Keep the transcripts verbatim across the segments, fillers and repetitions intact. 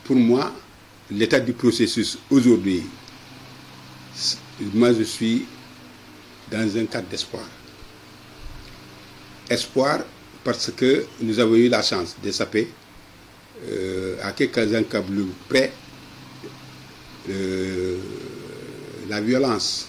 pour moi, l'état du processus aujourd'hui, moi je suis dans un cadre d'espoir. Espoir parce que nous avons eu la chance d'échapper euh, à quelques encablures près euh, la violence.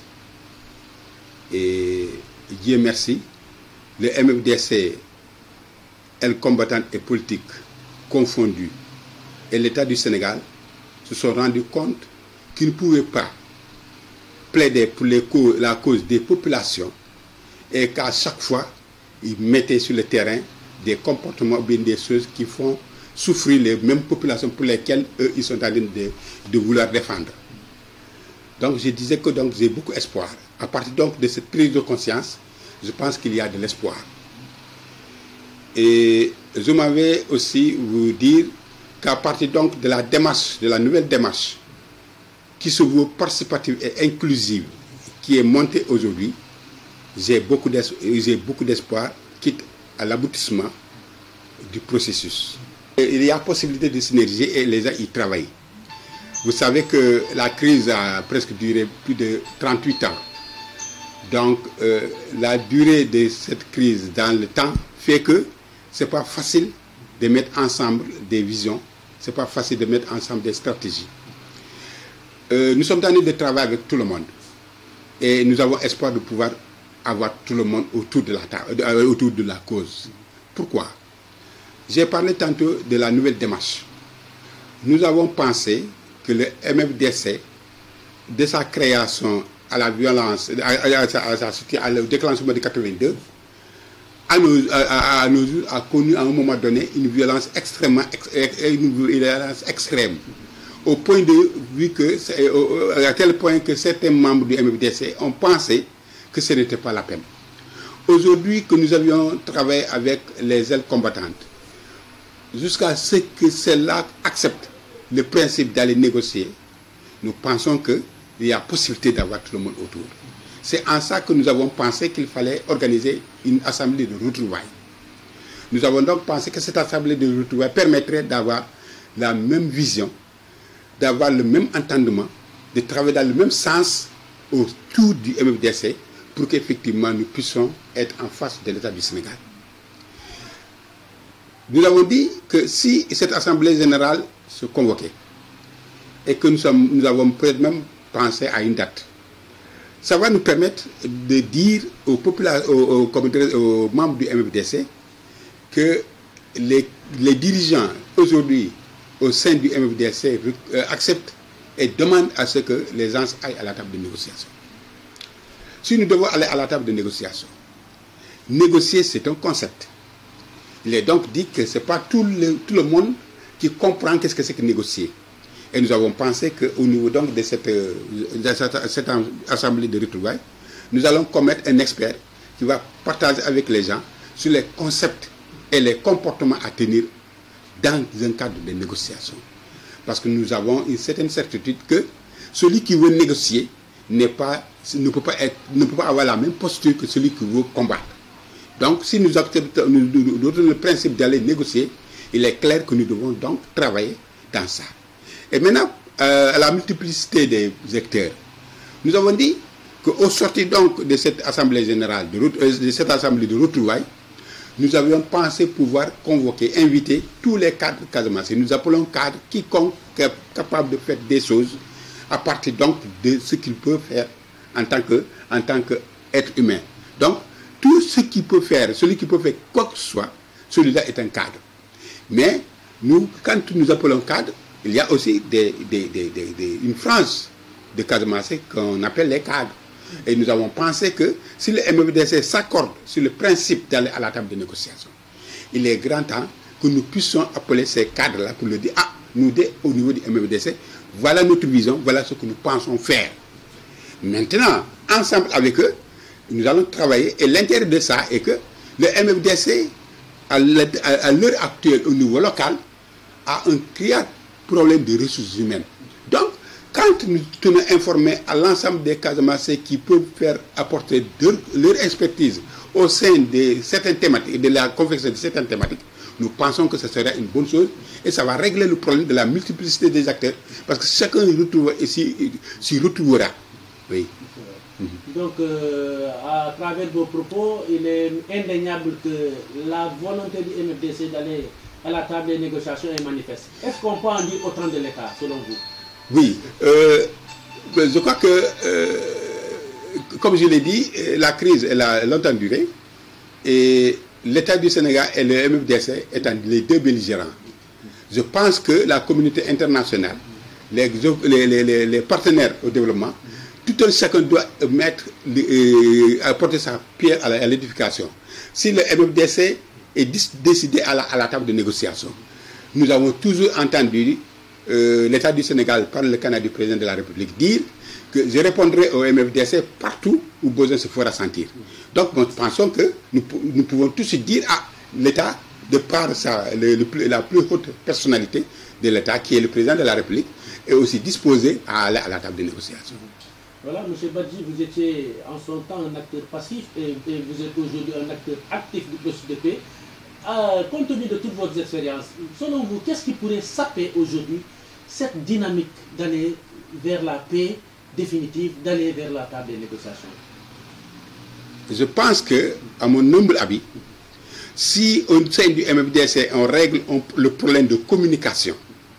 Et Dieu merci, le M F D C, ailes combattantes et politiques confondues, et l'État du Sénégal se sont rendus compte qu'ils ne pouvaient pas plaider pour les causes, la cause des populations et qu'à chaque fois, ils mettaient sur le terrain des comportements ou bien des choses qui font souffrir les mêmes populations pour lesquelles eux, ils sont en train de, de vouloir défendre. Donc je disais que donc j'ai beaucoup d'espoir. À partir donc de cette prise de conscience, je pense qu'il y a de l'espoir. Et je m'avais aussi vous dire qu'à partir donc de la démarche, de la nouvelle démarche, qui se veut participative et inclusive, qui est montée aujourd'hui, j'ai beaucoup d'espoir, quitte à l'aboutissement du processus. Et il y a possibilité de synergie et les gens y travaillent. Vous savez que la crise a presque duré plus de trente-huit ans. Donc, euh, la durée de cette crise dans le temps fait que ce n'est pas facile de mettre ensemble des visions, ce n'est pas facile de mettre ensemble des stratégies. Euh, nous sommes en train de travailler avec tout le monde et nous avons espoir de pouvoir avoir tout le monde autour de la, euh, autour de la cause. Pourquoi? J'ai parlé tantôt de la nouvelle démarche. Nous avons pensé que le M F D C, de sa création à la violence, à, à, à, à, à, au déclenchement de quatre-vingt-deux, à nos, à, à nos jours, a connu à un moment donné une violence extrêmement, une violence extrême, au point de vue que, à tel point que certains membres du M F D C ont pensé que ce n'était pas la peine. Aujourd'hui, que nous avions travaillé avec les ailes combattantes, jusqu'à ce que celles-là acceptent le principe d'aller négocier, nous pensons qu'il y a possibilité d'avoir tout le monde autour. C'est en ça que nous avons pensé qu'il fallait organiser une assemblée de retrouvailles. Nous avons donc pensé que cette assemblée de retrouvailles permettrait d'avoir la même vision, d'avoir le même entendement, de travailler dans le même sens autour du M F D C pour qu'effectivement nous puissions être en face de l'État du Sénégal. Nous avons dit que si cette assemblée générale se convoquait et que nous, sommes, nous avons peut-être même pensé à une date, ça va nous permettre de dire aux, aux, aux, aux membres du M F D C que les, les dirigeants aujourd'hui au sein du M F D C euh, acceptent et demandent à ce que les gens aillent à la table de négociation. Si nous devons aller à la table de négociation, négocier c'est un concept. Il est donc dit que ce n'est pas tout le, tout le monde qui comprend qu'est-ce que c'est que négocier. Et nous avons pensé qu'au niveau donc de cette, de cette, cette assemblée de retrouvailles, nous allons commettre un expert qui va partager avec les gens sur les concepts et les comportements à tenir dans un cadre de négociation. Parce que nous avons une certaine certitude que celui qui veut négocier n'est pas, ne, peut pas être, ne peut pas avoir la même posture que celui qui veut combattre. Donc, si nous acceptons nous, nous, nous, le principe d'aller négocier, il est clair que nous devons donc travailler dans ça. Et maintenant, euh, à la multiplicité des acteurs, nous avons dit qu'au sortir donc de cette assemblée générale, de, de cette assemblée de retrouvailles, nous avions pensé pouvoir convoquer, inviter tous les cadres Casamance. Nous appelons cadres quiconque est capable de faire des choses à partir donc de ce qu'il peut faire en tant que, en tant qu'être humain. Donc, tout ce qu'il peut faire, celui qui peut faire quoi que ce soit, celui-là est un cadre. Mais nous, quand nous appelons cadre, il y a aussi des, des, des, des, des, une frange de Casamance qu'on appelle les cadres. Et nous avons pensé que si le M F D C s'accorde sur le principe d'aller à la table de négociation, il est grand temps que nous puissions appeler ces cadres-là pour leur dire, ah, nous, au niveau du M F D C, voilà notre vision, voilà ce que nous pensons faire. Maintenant, ensemble avec eux, nous allons travailler, et l'intérêt de ça est que le M F D C, à l'heure actuelle au niveau local, a un criard problème de ressources humaines. Donc, quand nous tenons informés à l'ensemble des Casamassés qui peuvent faire apporter de, leur expertise au sein de certaines thématiques, de la confection de certaines thématiques, nous pensons que ce serait une bonne chose et ça va régler le problème de la multiplicité des acteurs parce que chacun retrouve, ici, s'y retrouvera. Oui. Donc, euh, à travers vos propos, il est indéniable que la volonté du M F D C d'aller à la table des négociations est manifeste. Est-ce qu'on peut en dire autant de l'État, selon vous? Oui. Euh, je crois que, euh, comme je l'ai dit, la crise elle a longtemps duré et l'État du Sénégal et le M F D C étant les deux belligérants. Je pense que la communauté internationale, les, les, les, les partenaires au développement, tout un chacun doit mettre, euh, apporter sa pierre à l'édification. Si le M F D C est décidé à la, à la table de négociation, nous avons toujours entendu euh, l'État du Sénégal, par le canal du président de la République, dire que je répondrai au M F D C partout où besoin se fera sentir. Donc nous pensons que nous, nous pouvons tous dire à l'État, de par sa, le, le, la plus haute personnalité de l'État, qui est le président de la République, est aussi disposé à aller à la table de négociation. Voilà, M. Badji, vous étiez en son temps un acteur passif et, et vous êtes aujourd'hui un acteur actif du processus de paix. Euh, compte tenu de toutes vos expériences, selon vous, qu'est-ce qui pourrait saper aujourd'hui cette dynamique d'aller vers la paix définitive, d'aller vers la table des négociations? Je pense que, à mon humble avis, si au sein du M F D C on règle on, le problème de communication,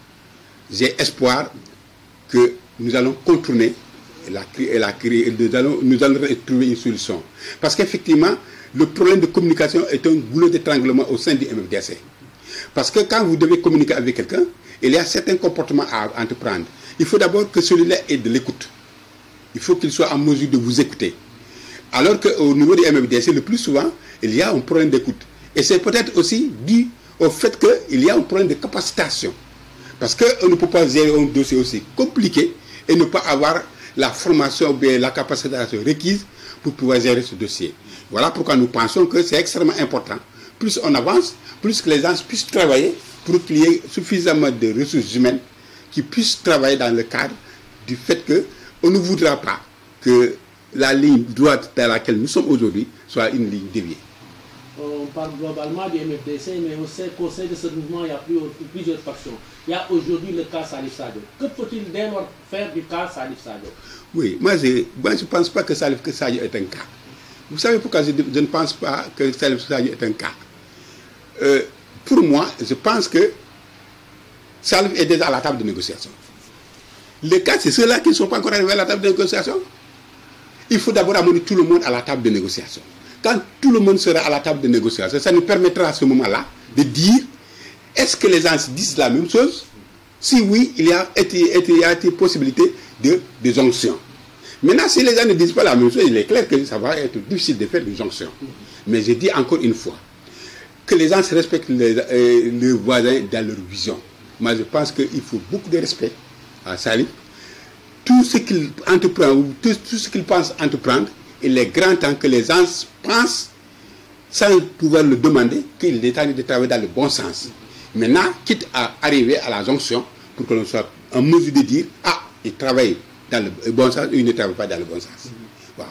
j'ai espoir que nous allons contourner la, la, nous, allons, nous allons trouver une solution. Parce qu'effectivement, le problème de communication est un goulot d'étranglement au sein du M F D C. Parce que quand vous devez communiquer avec quelqu'un, il y a certains comportements à entreprendre. Il faut d'abord que celui-là ait de l'écoute. Il faut qu'il soit en mesure de vous écouter. Alors qu'au niveau du M F D C, le plus souvent, il y a un problème d'écoute. Et c'est peut-être aussi dû au fait qu'il y a un problème de capacitation. Parce qu'on ne peut pas gérer un dossier aussi compliqué et ne pas avoir la formation ou bien la capacitation requise pour pouvoir gérer ce dossier. Voilà pourquoi nous pensons que c'est extrêmement important. Plus on avance, plus que les gens puissent travailler pour qu'il y ait suffisamment de ressources humaines qui puissent travailler dans le cadre du fait qu'on ne voudra pas que la ligne droite dans laquelle nous sommes aujourd'hui soit une ligne déviée. On parle globalement du M F D C, mais on sait qu'au sein de ce mouvement, il y a plusieurs factions. Il y a aujourd'hui le cas Salif Sadio. Que faut-il dès lors faire du cas Salif Sadio? Oui, moi je ne pense pas que Salif Sadio est un cas. Vous savez pourquoi je, je ne pense pas que Salif Sadio est un cas? euh, Pour moi, je pense que Salif est déjà à la table de négociation. Les cas, c'est ceux-là qui ne sont pas encore arrivés à la table de négociation. Il faut d'abord amener tout le monde à la table de négociation. Quand tout le monde sera à la table de négociation, ça nous permettra à ce moment-là de dire est-ce que les gens disent la même chose? Si oui, il y a été possibilité de, de jonction. Maintenant, si les gens ne disent pas la même chose, il est clair que ça va être difficile de faire une jonction. Mais je dis encore une fois que les gens se respectent les, euh, les voisins dans leur vision. Moi, je pense qu'il faut beaucoup de respect à Salif. Tout ce qu'il entreprend, ou tout, tout ce qu'il pense entreprendre, il est grand temps que les gens pensent, sans pouvoir le demander, qu'il est temps de travailler dans le bon sens. Maintenant, quitte à arriver à la jonction, pour que l'on soit en mesure de dire, ah, il travaille dans le bon sens, ou il ne travaille pas dans le bon sens. Voilà.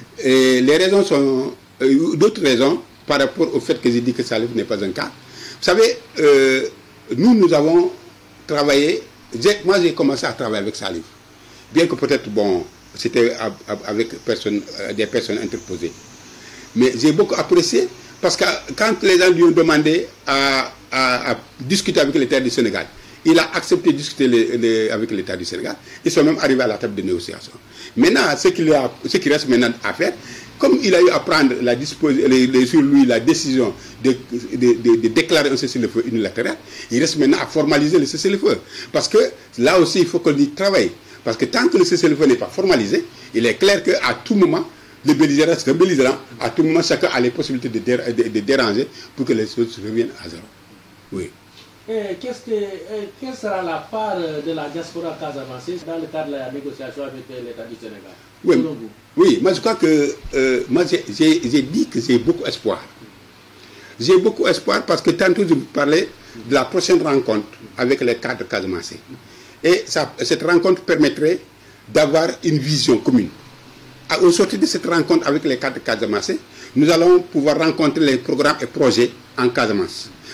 Et les raisons sont, euh, d'autres raisons, par rapport au fait que j'ai dit que Salif n'est pas un cas. Vous savez, euh, nous, nous avons travaillé, moi j'ai commencé à travailler avec Salif. Bien que peut-être, bon, c'était avec personne, des personnes interposées. Mais j'ai beaucoup apprécié parce que quand les gens lui ont demandé à, à, à discuter avec l'État du Sénégal, il a accepté de discuter les, les, avec l'État du Sénégal. Ils sont même arrivés à la table de négociation. Maintenant, ce qu'il a, ce qui reste maintenant à faire, comme il a eu à prendre la les, les, sur lui la décision de, de, de, de déclarer un cessez-le-feu unilatéral, il reste maintenant à formaliser le cessez-le-feu. Parce que là aussi, il faut qu'on y travaille. Parce que tant que le cessez-le-feu n'est pas formalisé, il est clair qu'à tout moment, le belligérant, c'est un belligérant, à tout moment, chacun a les possibilités de, dé, de, de déranger pour que les choses reviennent à zéro. Oui. Et qu'est-ce que, quelle sera la part de la diaspora casamançaise dans le cadre de la négociation avec l'État du Sénégal? Oui, oui, moi je crois que euh, moi j'ai dit que j'ai beaucoup espoir. J'ai beaucoup espoir parce que tantôt je vous parlais de la prochaine rencontre avec les cadres casamançais. Et ça, cette rencontre permettrait d'avoir une vision commune. Au sortir de cette rencontre avec les cadres casamançais, nous allons pouvoir rencontrer les programmes et projets en Casamance.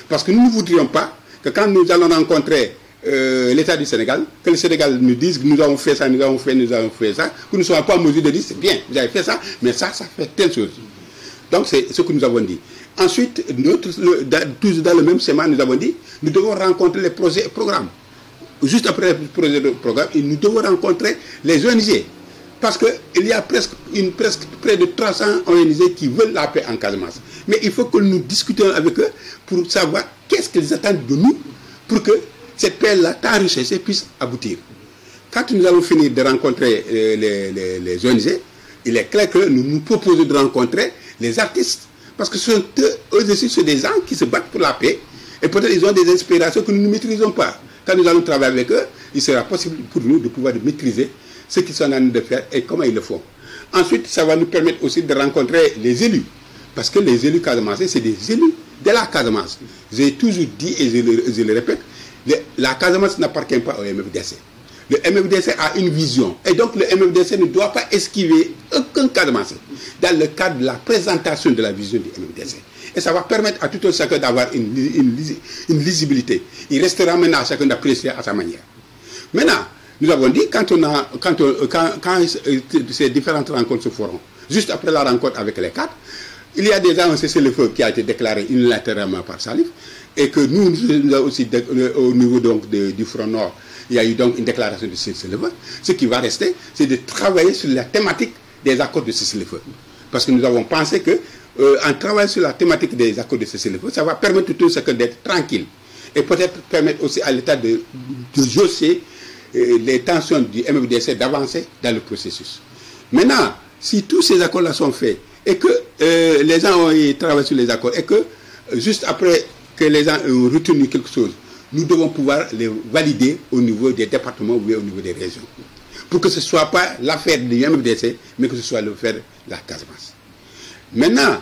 Parce que nous ne voudrions pas que quand nous allons rencontrer euh, l'État du Sénégal, que le Sénégal nous dise que nous avons fait ça, nous avons fait, nous avons fait ça, que nous ne soyons pas en mesure de dire c'est bien, vous avez fait ça, mais ça, ça fait telle chose. Donc c'est ce que nous avons dit. Ensuite, notre, le, dans, tous dans le même schéma, nous avons dit, nous devons rencontrer les projets et programmes. Juste après les projets et programmes, nous devons rencontrer les O N G. Parce qu'il y a presque, une, presque près de trois cents O N G qui veulent la paix en Casamance. Mais il faut que nous discutions avec eux pour savoir qu'est-ce qu'ils attendent de nous pour que cette paix-là, tant recherchée, puisse aboutir. Quand nous allons finir de rencontrer les, les, les O N G, il est clair que nous nous proposons de rencontrer les artistes. Parce que ce sont eux, eux aussi, c'est des gens qui se battent pour la paix. Et peut-être ils ont des inspirations que nous ne maîtrisons pas. Quand nous allons travailler avec eux, il sera possible pour nous de pouvoir de maîtriser ce qu'ils sont en train de faire et comment ils le font. Ensuite, ça va nous permettre aussi de rencontrer les élus. Parce que les élus casamancés, c'est des élus de la Casamance. J'ai toujours dit, et je le, je le répète, le, la Casamance n'appartient pas au M F D C. Le M F D C a une vision. Et donc le M F D C ne doit pas esquiver aucun Casamancé dans le cadre de la présentation de la vision du M F D C. Et ça va permettre à tout un chacun d'avoir une, une, une lisibilité. Il restera maintenant à chacun d'apprécier à sa manière. Maintenant, nous avons dit, quand, on a, quand, on, quand, quand ces différentes rencontres se feront, juste après la rencontre avec les quatre, il y a déjà un cessez-le-feu qui a été déclaré unilatéralement par Salif, et que nous, nous avons aussi, au niveau donc de, du Front Nord, il y a eu donc une déclaration de cessez-le-feu. Ce qui va rester, c'est de travailler sur la thématique des accords de cessez-le-feu. Parce que nous avons pensé que, euh, en travaillant sur la thématique des accords de cessez-le-feu, ça va permettre tout chacun d'être tranquille. Et peut-être permettre aussi à l'État de, de jausser euh, les tensions du M F D C d'avancer dans le processus. Maintenant, si tous ces accords-là sont faits, et que euh, les gens ont travaillé sur les accords, et que, euh, juste après que les gens ont retenu quelque chose, nous devons pouvoir les valider au niveau des départements ou au niveau des régions. Pour que ce ne soit pas l'affaire du M F D C, mais que ce soit l'affaire de la Casamance. Maintenant,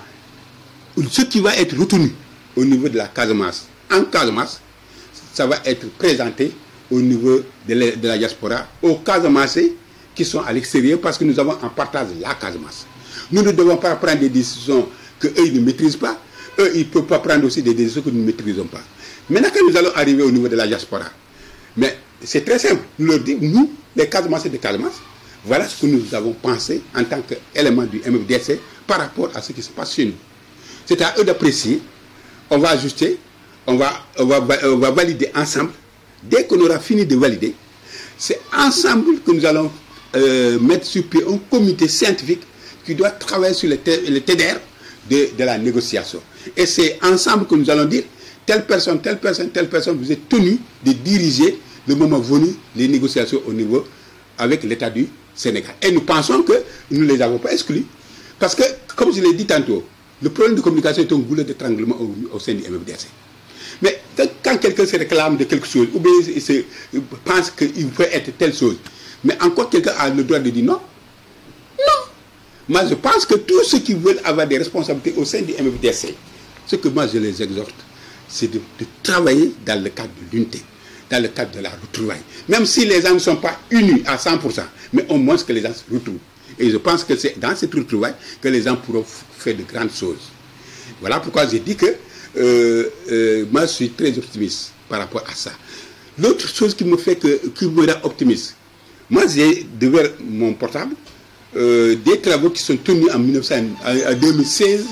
ce qui va être retenu au niveau de la Casamance, en Casamance, ça va être présenté au niveau de la, de la diaspora, aux Casamancés qui sont à l'extérieur, parce que nous avons en partage la Casamance. Nous ne devons pas prendre des décisions qu'eux ne maîtrisent pas. Eux, ils ne peuvent pas prendre aussi des décisions que nous ne maîtrisons pas. Maintenant que nous allons arriver au niveau de la diaspora, mais c'est très simple. Nous leur disons, nous, les Casamancés de Casamance, voilà ce que nous avons pensé en tant qu'élément du M F D C par rapport à ce qui se passe chez nous. C'est à eux d'apprécier, on va ajuster, on va, on va, on va valider ensemble. Dès qu'on aura fini de valider, c'est ensemble que nous allons euh, mettre sur pied un comité scientifique qui doit travailler sur le T D R de, de la négociation. Et c'est ensemble que nous allons dire, telle personne, telle personne, telle personne, vous êtes tenu de diriger le moment venu les négociations au niveau avec l'État du Sénégal. Et nous pensons que nous ne les avons pas exclus. Parce que, comme je l'ai dit tantôt, le problème de communication est un goulet d'étranglement au, au sein du M F D C. Mais quand quelqu'un se réclame de quelque chose, ou bien il se, il pense qu'il peut être telle chose, mais encore quelqu'un a le droit de dire non. Non. Moi, je pense que tous ceux qui veulent avoir des responsabilités au sein du M F D C, ce que moi je les exhorte, c'est de, de travailler dans le cadre de l'unité, dans le cadre de la retrouvaille. Même si les gens ne sont pas unis à cent pour cent, mais au moins que les gens se retrouvent. Et je pense que c'est dans cette retrouvaille que les gens pourront faire de grandes choses. Voilà pourquoi j'ai dit que euh, euh, moi je suis très optimiste par rapport à ça. L'autre chose qui me fait que, qui me rend optimiste, moi j'ai devant mon portable euh, des travaux qui sont tenus en, mille neuf cents, en deux mille seize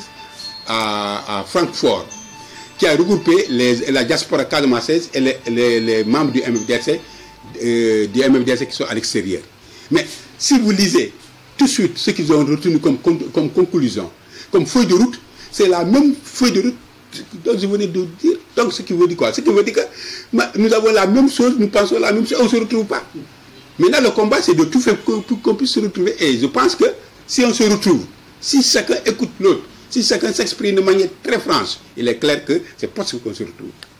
à, à Francfort, qui a regroupé les, la diaspora casamançaise et les, les, les membres du M F D C, euh, du M F D C qui sont à l'extérieur. Mais si vous lisez tout de suite ce qu'ils ont retenu comme, comme, comme conclusion, comme feuille de route, c'est la même feuille de route dont je venais de dire. Donc ce qui veut dire quoi? Ce qui veut dire que nous avons la même chose, nous pensons la même chose, on ne se retrouve pas. Maintenant le combat c'est de tout faire pour qu'on puisse se retrouver. Et je pense que si on se retrouve, si chacun écoute l'autre, si chacun s'exprime de manière très franche, il est clair que c'est possible qu'on se retrouve.